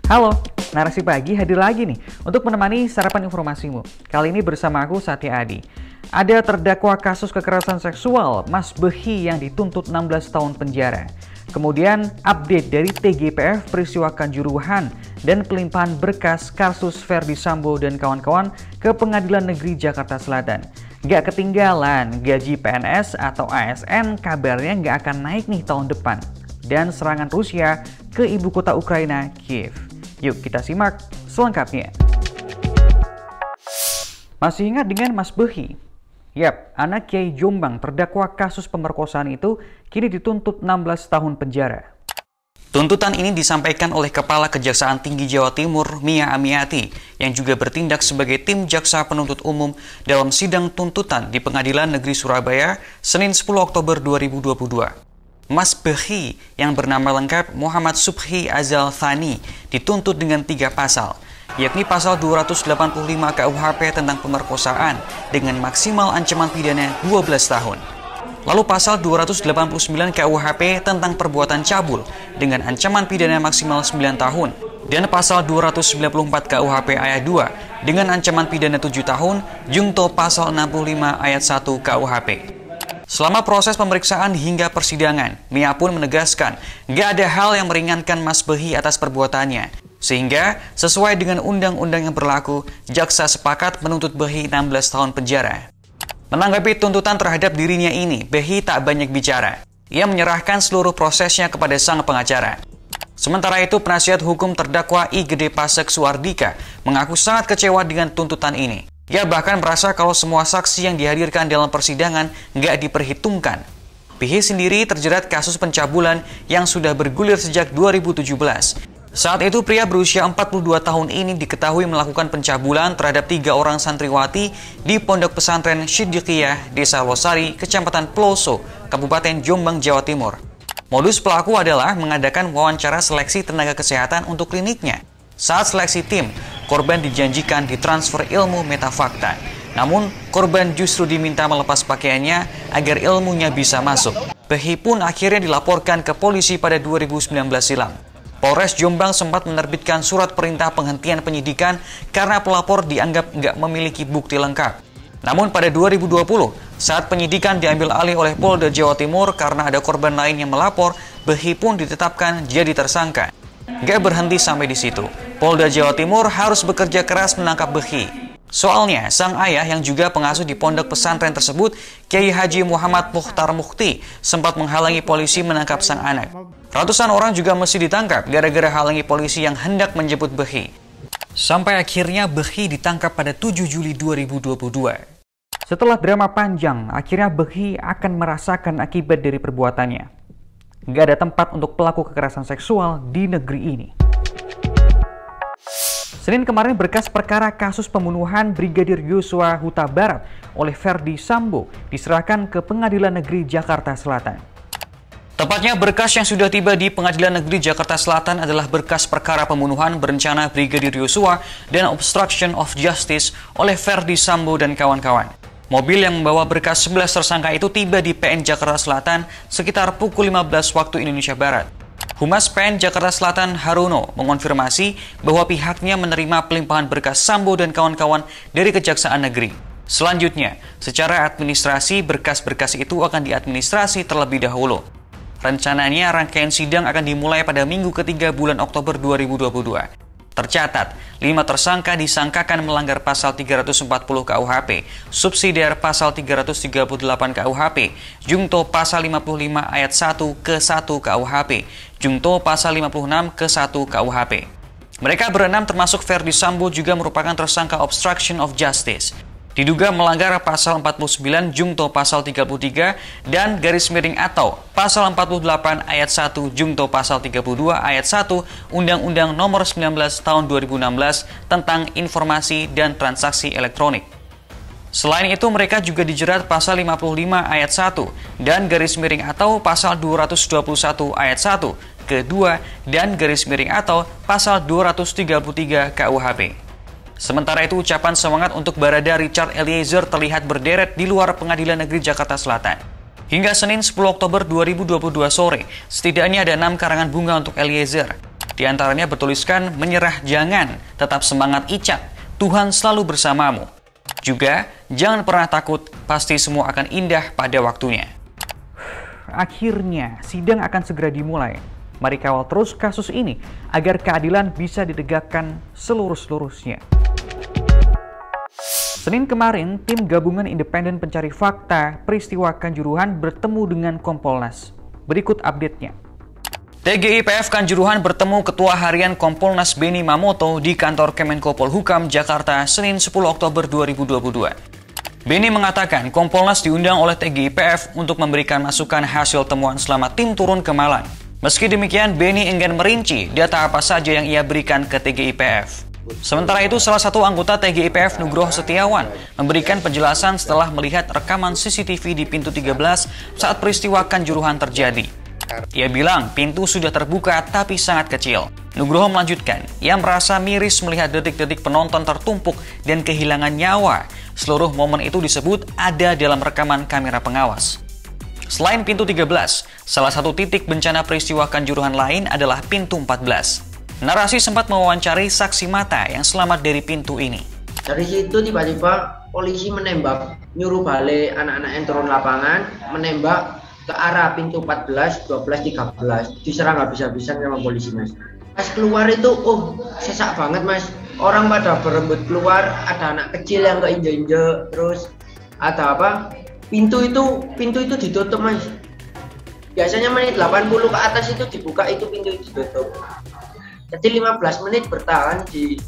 Halo, Narasi Pagi hadir lagi nih untuk menemani sarapan informasimu. Kali ini bersama aku Satya Adi. Ada terdakwa kasus kekerasan seksual Mas Behi yang dituntut 16 tahun penjara. Kemudian update dari TGPF peristiwa Kanjuruhan dan pelimpahan berkas kasus Ferdy Sambo dan kawan-kawan ke Pengadilan Negeri Jakarta Selatan. Gak ketinggalan, gaji PNS atau ASN kabarnya gak akan naik nih tahun depan. Dan serangan Rusia ke ibu kota Ukraina, Kiev. Yuk kita simak selengkapnya. Masih ingat dengan Mas Behi? Yap, anak Kiai Jombang terdakwa kasus pemerkosaan itu kini dituntut 16 tahun penjara. Tuntutan ini disampaikan oleh Kepala Kejaksaan Tinggi Jawa Timur, Mia Amiati, yang juga bertindak sebagai tim jaksa penuntut umum dalam sidang tuntutan di Pengadilan Negeri Surabaya, Senin 10 Oktober 2022. Mas Behi yang bernama lengkap Muhammad Subhi Azal Thani dituntut dengan 3 pasal, yakni pasal 285 KUHP tentang pemerkosaan dengan maksimal ancaman pidana 12 tahun. Lalu pasal 289 KUHP tentang perbuatan cabul dengan ancaman pidana maksimal 9 tahun. Dan pasal 294 KUHP ayat 2 dengan ancaman pidana 7 tahun, jungto pasal 65 ayat 1 KUHP. Selama proses pemeriksaan hingga persidangan, Mia pun menegaskan gak ada hal yang meringankan Mas Behi atas perbuatannya. Sehingga, sesuai dengan undang-undang yang berlaku, jaksa sepakat menuntut Behi 16 tahun penjara. Menanggapi tuntutan terhadap dirinya ini, Behi tak banyak bicara. Ia menyerahkan seluruh prosesnya kepada sang pengacara. Sementara itu, penasihat hukum terdakwa I Gede Pasek Suardika mengaku sangat kecewa dengan tuntutan ini. Ia bahkan merasa kalau semua saksi yang dihadirkan dalam persidangan nggak diperhitungkan. Behi sendiri terjerat kasus pencabulan yang sudah bergulir sejak 2017. Saat itu pria berusia 42 tahun ini diketahui melakukan pencabulan terhadap 3 orang santriwati di Pondok Pesantren Siddiqiyah, Desa Losari, Kecamatan Peloso, Kabupaten Jombang, Jawa Timur. Modus pelaku adalah mengadakan wawancara seleksi tenaga kesehatan untuk kliniknya. Saat seleksi tim, korban dijanjikan ditransfer ilmu metafakta. Namun, korban justru diminta melepas pakaiannya agar ilmunya bisa masuk. Behi pun akhirnya dilaporkan ke polisi pada 2019 silam. Polres Jombang sempat menerbitkan surat perintah penghentian penyidikan karena pelapor dianggap nggak memiliki bukti lengkap. Namun pada 2020, saat penyidikan diambil alih oleh Polda Jawa Timur karena ada korban lain yang melapor, Behi pun ditetapkan jadi tersangka. Gak berhenti sampai di situ. Polda Jawa Timur harus bekerja keras menangkap Behi. Soalnya, sang ayah yang juga pengasuh di pondok pesantren tersebut, Kiai Haji Muhammad Mukhtar Mukhti, sempat menghalangi polisi menangkap sang anak. Ratusan orang juga mesti ditangkap gara-gara halangi polisi yang hendak menjemput Behi. Sampai akhirnya Behi ditangkap pada 7 Juli 2022. Setelah drama panjang, akhirnya Behi akan merasakan akibat dari perbuatannya. Gak ada tempat untuk pelaku kekerasan seksual di negeri ini. Senin kemarin berkas perkara kasus pembunuhan Brigadir Yosua Huta Barat oleh Ferdy Sambo diserahkan ke Pengadilan Negeri Jakarta Selatan. Tepatnya berkas yang sudah tiba di Pengadilan Negeri Jakarta Selatan adalah berkas perkara pembunuhan berencana Brigadir Yosua dan obstruction of justice oleh Ferdy Sambo dan kawan-kawan. Mobil yang membawa berkas 11 tersangka itu tiba di PN Jakarta Selatan sekitar pukul 15 waktu Indonesia Barat. Humas PN Jakarta Selatan Haruno mengonfirmasi bahwa pihaknya menerima pelimpahan berkas Sambo dan kawan-kawan dari Kejaksaan Negeri. Selanjutnya, secara administrasi berkas-berkas itu akan diadministrasi terlebih dahulu. Rencananya rangkaian sidang akan dimulai pada minggu ketiga bulan Oktober 2022. Tercatat, 5 tersangka disangkakan melanggar pasal 340 KUHP, subsidiar pasal 338 KUHP, jungto pasal 55 ayat 1 ke 1 KUHP, jungto pasal 56 ke 1 KUHP. Mereka berenam termasuk Ferdy Sambo juga merupakan tersangka obstruction of justice. Diduga melanggar pasal 49 jungto pasal 33 dan garis miring atau pasal 48 ayat 1 jungto pasal 32 ayat 1 Undang-Undang Nomor 19 Tahun 2016 tentang Informasi dan Transaksi Elektronik. Selain itu mereka juga dijerat pasal 55 ayat 1 dan garis miring atau pasal 221 ayat 1 kedua dan garis miring atau pasal 233 KUHP. Sementara itu, ucapan semangat untuk Barada Richard Eliezer terlihat berderet di luar Pengadilan Negeri Jakarta Selatan. Hingga Senin 10 Oktober 2022 sore, setidaknya ada 6 karangan bunga untuk Eliezer. Di antaranya bertuliskan menyerah jangan, tetap semangat Icat, Tuhan selalu bersamamu. Juga, jangan pernah takut, pasti semua akan indah pada waktunya. Akhirnya, sidang akan segera dimulai. Mari kawal terus kasus ini agar keadilan bisa ditegakkan seluruh-seluruhnya. Senin kemarin, tim gabungan independen pencari fakta peristiwa Kanjuruhan bertemu dengan Kompolnas. Berikut update-nya. TGIPF Kanjuruhan bertemu Ketua Harian Kompolnas Beni Mamoto di kantor Kemenko Polhukam, Jakarta, Senin 10 Oktober 2022. Beni mengatakan Kompolnas diundang oleh TGIPF untuk memberikan masukan hasil temuan selama tim turun ke Malang. Meski demikian, Beni enggan merinci data apa saja yang ia berikan ke TGIPF. Sementara itu, salah satu anggota TGIPF Nugroho Setiawan memberikan penjelasan setelah melihat rekaman CCTV di pintu 13 saat peristiwa Kanjuruhan terjadi. Ia bilang pintu sudah terbuka tapi sangat kecil. Nugroho melanjutkan, ia merasa miris melihat detik-detik penonton tertumpuk dan kehilangan nyawa. Seluruh momen itu disebut ada dalam rekaman kamera pengawas. Selain pintu 13, salah satu titik bencana peristiwa Kanjuruhan lain adalah pintu 14. Narasi sempat mewawancari saksi mata yang selamat dari pintu ini. Dari situ tiba-tiba polisi menembak, nyuruh balik anak-anak yang turun lapangan, menembak ke arah pintu 14, 12, 13. Diserang habis-habisan sama polisi, Mas. Pas keluar itu, sesak banget, Mas. Orang pada berebut keluar, ada anak kecil yang keinjek-injek, terus ada apa? Pintu itu ditutup, Mas. Biasanya menit 80 ke atas itu dibuka, itu pintu itu ditutup. Jadi 15 menit bertahan di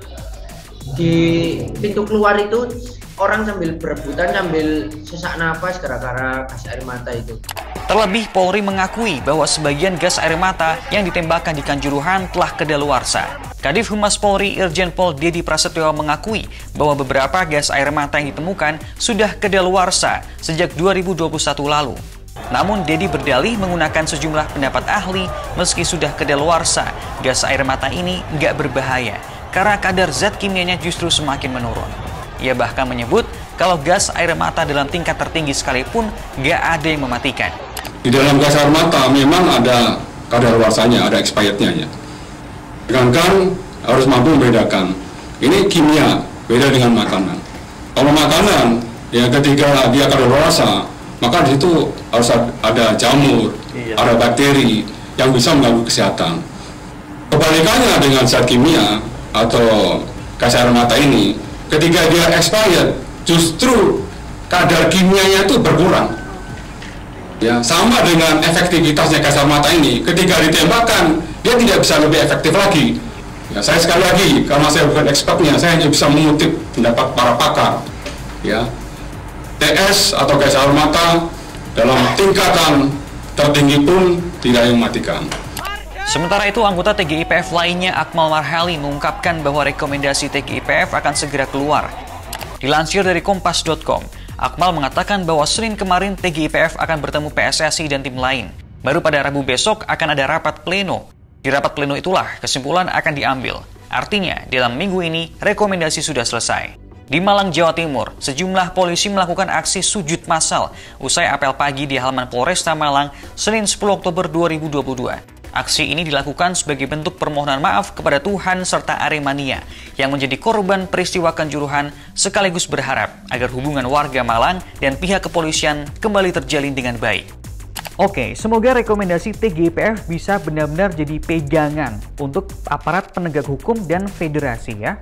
pintu keluar itu, orang sambil berebutan, sambil sesak napas gara-gara gas air mata itu. Terlebih, Polri mengakui bahwa sebagian gas air mata yang ditembakkan di Kanjuruhan telah kedaluarsa. Kadif Humas Polri Irjen Pol Dedi Prasetyo mengakui bahwa beberapa gas air mata yang ditemukan sudah kedaluarsa sejak 2021 lalu. Namun, Dedi berdalih menggunakan sejumlah pendapat ahli meski sudah kedaluarsa, gas air mata ini nggak berbahaya karena kadar zat kimianya justru semakin menurun. Ia bahkan menyebut kalau gas air mata dalam tingkat tertinggi sekalipun nggak ada yang mematikan. Di dalam gas air mata memang ada kadaluarsanya, ada expirednya ya. Kan harus mampu membedakan. Ini kimia, beda dengan makanan. Kalau makanan, ya ketika dia kadaluarsa, maka di situ harus ada jamur, ada bakteri yang bisa mengganggu kesehatan. Kebalikannya dengan zat kimia atau gas air mata ini, ketika dia expired, justru kadar kimianya itu berkurang. Ya, sama dengan efektivitasnya gas air mata ini, ketika ditembakkan, dia tidak bisa lebih efektif lagi. Ya, saya sekali lagi, karena saya bukan expertnya, saya hanya bisa mengutip pendapat para pakar. Ya, TS atau gas air mata dalam tingkatan tertinggi pun tidak mematikan. Sementara itu, anggota TGIPF lainnya Akmal Marhali mengungkapkan bahwa rekomendasi TGIPF akan segera keluar. Dilansir dari kompas.com, Akmal mengatakan bahwa Senin kemarin TGIPF akan bertemu PSSI dan tim lain. Baru pada Rabu besok akan ada rapat pleno. Di rapat pleno itulah kesimpulan akan diambil. Artinya, dalam minggu ini rekomendasi sudah selesai. Di Malang, Jawa Timur, sejumlah polisi melakukan aksi sujud massal usai apel pagi di halaman Polresta Malang Senin 10 Oktober 2022. Aksi ini dilakukan sebagai bentuk permohonan maaf kepada Tuhan serta Aremania yang menjadi korban peristiwa Kanjuruhan, sekaligus berharap agar hubungan warga Malang dan pihak kepolisian kembali terjalin dengan baik. Oke, semoga rekomendasi TGIPF bisa benar-benar jadi pegangan untuk aparat penegak hukum dan federasi ya.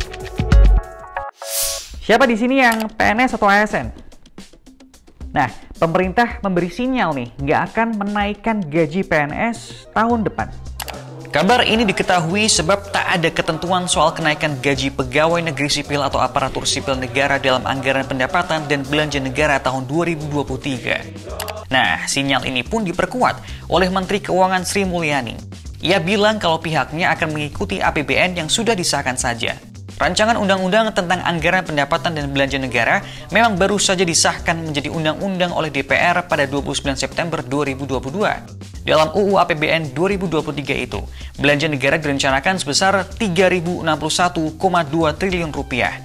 Siapa di sini yang PNS atau ASN? Nah, pemerintah memberi sinyal nih, nggak akan menaikkan gaji PNS tahun depan. Kabar ini diketahui sebab tak ada ketentuan soal kenaikan gaji pegawai negeri sipil atau aparatur sipil negara dalam anggaran pendapatan dan belanja negara tahun 2023. Nah, sinyal ini pun diperkuat oleh Menteri Keuangan Sri Mulyani. Ia bilang kalau pihaknya akan mengikuti APBN yang sudah disahkan saja. Rancangan undang-undang tentang anggaran pendapatan dan belanja negara memang baru saja disahkan menjadi undang-undang oleh DPR pada 29 September 2022. Dalam UU APBN 2023 itu, belanja negara direncanakan sebesar 3.061,2 triliun rupiah.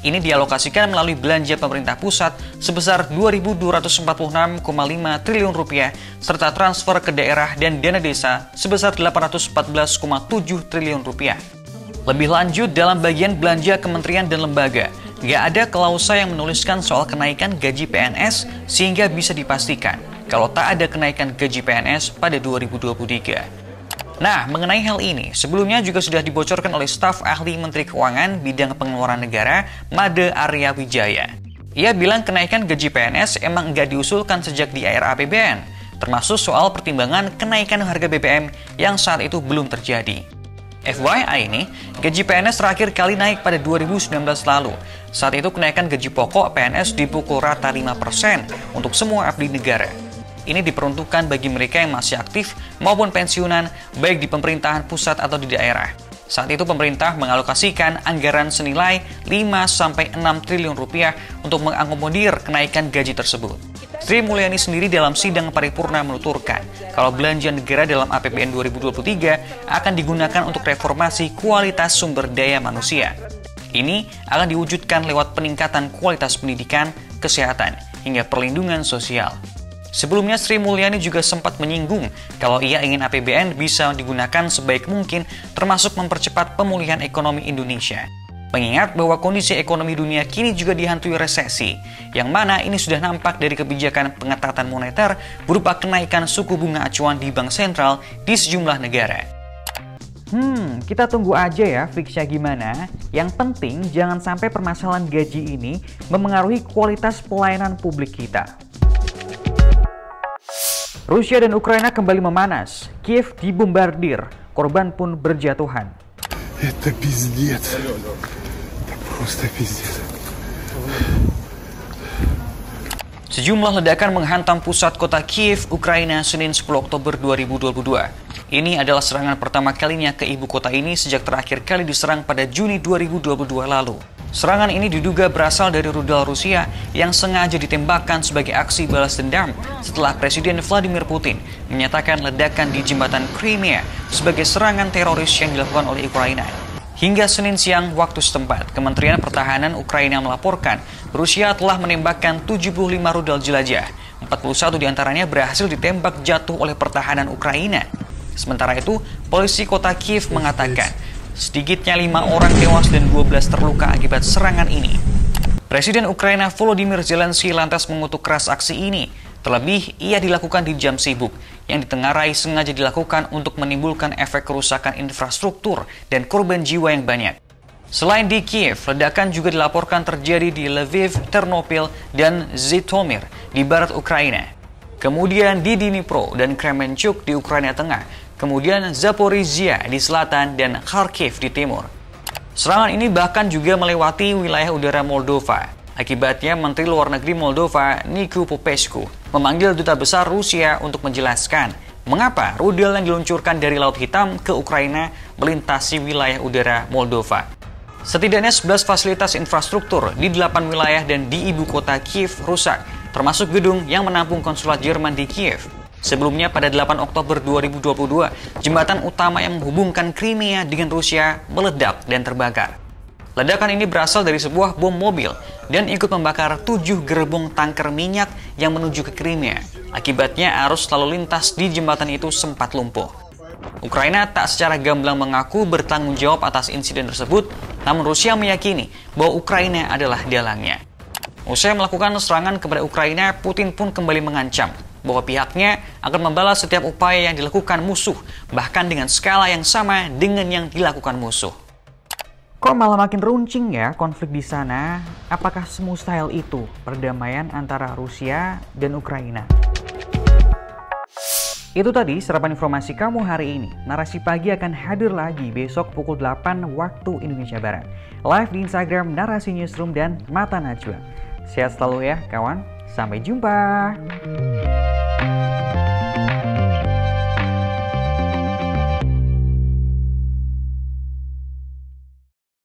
Ini dialokasikan melalui belanja pemerintah pusat sebesar Rp2.246,5 triliun serta transfer ke daerah dan dana desa sebesar Rp814,7 triliun. Lebih lanjut, dalam bagian belanja kementerian dan lembaga, nggak ada klausa yang menuliskan soal kenaikan gaji PNS sehingga bisa dipastikan kalau tak ada kenaikan gaji PNS pada 2023. Nah, mengenai hal ini, sebelumnya juga sudah dibocorkan oleh staf ahli Menteri Keuangan bidang pengeluaran negara, Made Arya Wijaya. Ia bilang kenaikan gaji PNS emang nggak diusulkan sejak di era APBN, termasuk soal pertimbangan kenaikan harga BBM yang saat itu belum terjadi. FYI ini, gaji PNS terakhir kali naik pada 2019 lalu. Saat itu kenaikan gaji pokok PNS dipukul rata 5% untuk semua abdi negara. Ini diperuntukkan bagi mereka yang masih aktif maupun pensiunan, baik di pemerintahan pusat atau di daerah. Saat itu pemerintah mengalokasikan anggaran senilai 5-6 triliun rupiah untuk mengakomodir kenaikan gaji tersebut. Sri Mulyani sendiri dalam sidang paripurna menuturkan kalau belanja negara dalam APBN 2023 akan digunakan untuk reformasi kualitas sumber daya manusia. Ini akan diwujudkan lewat peningkatan kualitas pendidikan, kesehatan, hingga perlindungan sosial. Sebelumnya Sri Mulyani juga sempat menyinggung kalau ia ingin APBN bisa digunakan sebaik mungkin termasuk mempercepat pemulihan ekonomi Indonesia. Mengingat bahwa kondisi ekonomi dunia kini juga dihantui resesi, yang mana ini sudah nampak dari kebijakan pengetatan moneter berupa kenaikan suku bunga acuan di bank sentral di sejumlah negara. Kita tunggu aja ya fixnya gimana. Yang penting jangan sampai permasalahan gaji ini memengaruhi kualitas pelayanan publik kita. Rusia dan Ukraina kembali memanas. Kiev dibombardir, korban pun berjatuhan. Это пиздец. Это просто пиздец. Sejumlah ledakan menghantam pusat kota Kiev, Ukraina, Senin 10 Oktober 2022. Ini adalah serangan pertama kalinya ke ibu kota ini sejak terakhir kali diserang pada Juni 2022 lalu. Serangan ini diduga berasal dari rudal Rusia yang sengaja ditembakkan sebagai aksi balas dendam setelah Presiden Vladimir Putin menyatakan ledakan di jembatan Crimea sebagai serangan teroris yang dilakukan oleh Ukraina. Hingga Senin siang waktu setempat, Kementerian Pertahanan Ukraina melaporkan Rusia telah menembakkan 75 rudal jelajah. 41 diantaranya berhasil ditembak jatuh oleh pertahanan Ukraina. Sementara itu, polisi kota Kiev mengatakan sedikitnya 5 orang tewas dan 12 terluka akibat serangan ini. Presiden Ukraina Volodymyr Zelensky lantas mengutuk keras aksi ini. Terlebih, ia dilakukan di jam sibuk, yang ditengarai sengaja dilakukan untuk menimbulkan efek kerusakan infrastruktur dan korban jiwa yang banyak. Selain di Kiev, ledakan juga dilaporkan terjadi di Lviv, Ternopil, dan Zhytomyr di barat Ukraina. Kemudian di Dnipro dan Kremenchuk di Ukraina Tengah, kemudian Zaporizhia di selatan dan Kharkiv di timur. Serangan ini bahkan juga melewati wilayah udara Moldova. Akibatnya, Menteri Luar Negeri Moldova, Nicu Popescu, memanggil Duta Besar Rusia untuk menjelaskan mengapa rudal yang diluncurkan dari Laut Hitam ke Ukraina melintasi wilayah udara Moldova. Setidaknya 11 fasilitas infrastruktur di 8 wilayah dan di ibu kota Kiev rusak, termasuk gedung yang menampung konsulat Jerman di Kiev. Sebelumnya pada 8 Oktober 2022, jembatan utama yang menghubungkan Crimea dengan Rusia meledak dan terbakar. Ledakan ini berasal dari sebuah bom mobil dan ikut membakar 7 gerbong tanker minyak yang menuju ke Crimea. Akibatnya arus lalu lintas di jembatan itu sempat lumpuh. Ukraina tak secara gamblang mengaku bertanggung jawab atas insiden tersebut, namun Rusia meyakini bahwa Ukraina adalah dalangnya. Usai melakukan serangan kepada Ukraina, Putin pun kembali mengancam bahwa pihaknya akan membalas setiap upaya yang dilakukan musuh, bahkan dengan skala yang sama dengan yang dilakukan musuh. Kok malah makin runcing ya konflik di sana? Apakah semustahil itu perdamaian antara Rusia dan Ukraina? Itu tadi serapan informasi kamu hari ini. Narasi Pagi akan hadir lagi besok pukul 8 waktu Indonesia Barat. Live di Instagram Narasi Newsroom dan Mata Najwa. Sehat selalu ya kawan. Sampai jumpa.